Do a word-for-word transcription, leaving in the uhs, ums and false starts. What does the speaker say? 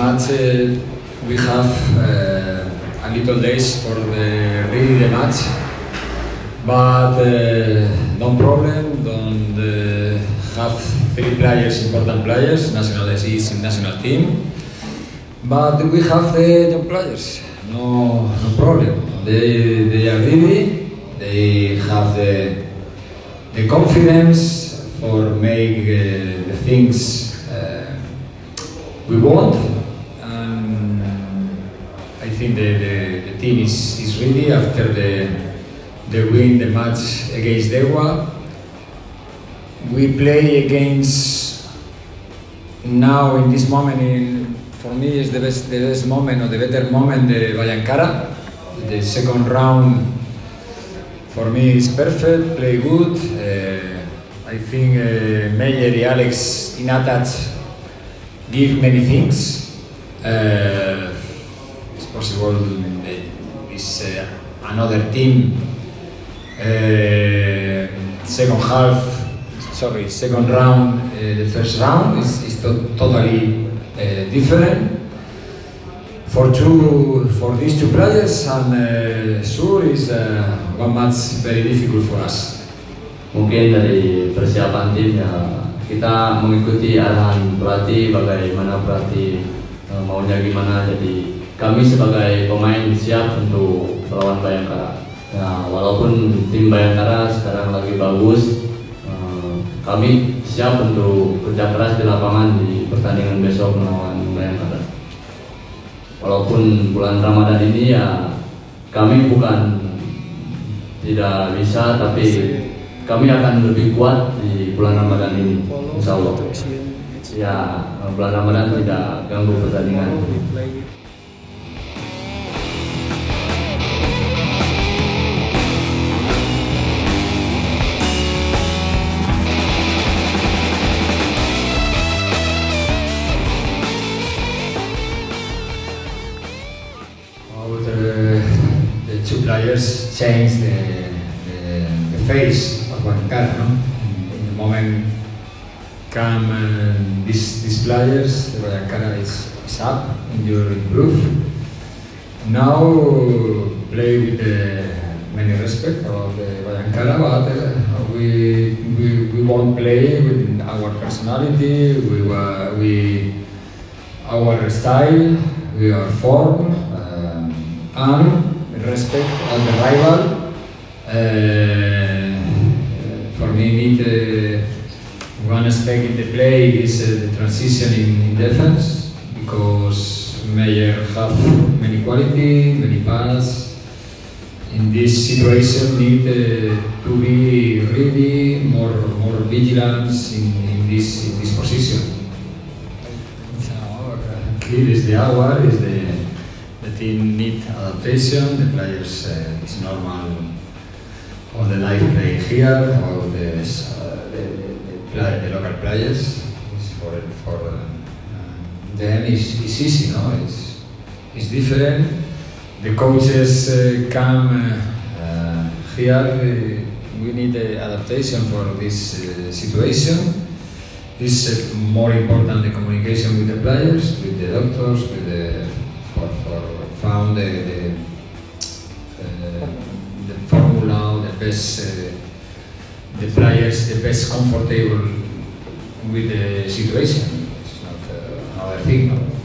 match uh, we have uh, a little days for the ready the match, but uh, no problem. Don't uh, have three players, important players, national S is in national team, but we have the young players. No, no problem. They they are ready. They have the the confidence for make uh, the things uh, we want, and I think the, the, the team is, is ready after the the win the match against Dewa. We play against now in this moment in, for me is the best the best moment or the better moment the Vallancara. The second round for me is perfect, play good. Uh, I think uh, Meyer and Alex in attack give many things. Uh, it's possible that is uh, another team. Uh, second half, sorry, second round, uh, the first round is, is to totally uh, different. For two, for these two players, and uh, sure is uh, one match very difficult for us. Mungkin dari persiapan tim ya kita mengikuti arahan pelatih, bagaimana pelatih uh, maunya gimana. Jadi kami sebagai pemain siap untuk melawan Bayangkara. Ya, walaupun tim Bayangkara sekarang lagi bagus, uh, kami siap untuk kerja keras di lapangan di pertandingan besok melawan Bayangkara. Walaupun bulan Ramadan ini ya kami bukan tidak bisa, tapi kami akan lebih kuat di bulan Ramadan ini, insya Allah. Ya, bulan Ramadan tidak ganggu pertandingan. Two players change the, the, the face of Vallancara, no? In the moment come uh, these, these players, the Vallancara is, is up in your improve. Now play with the many respect about the Vallancara, but uh, we, we, we won't play with our personality, we, uh, we our style, we are form, uh, and respect all the rival. Uh, for me, need uh, one aspect in the play is uh, the transition in, in defense, because Meyer have many quality, many pass. In this situation, need uh, to be ready, more more vigilance in, in this in this position. So, uh, clear is the hour, is the The team need adaptation. The players uh, is normal. All the live play here, all the uh, the, the, play, the local players. It's for for uh, them is is easy, no? It's it's different. The coaches uh, come uh, uh, here. Uh, we need uh, adaptation for this uh, situation. It's uh, more important the communication with the players, with the doctors, with the for for found the the, uh, the formula, the best uh, the players, the best comfortable with the situation. It's not uh, another thing.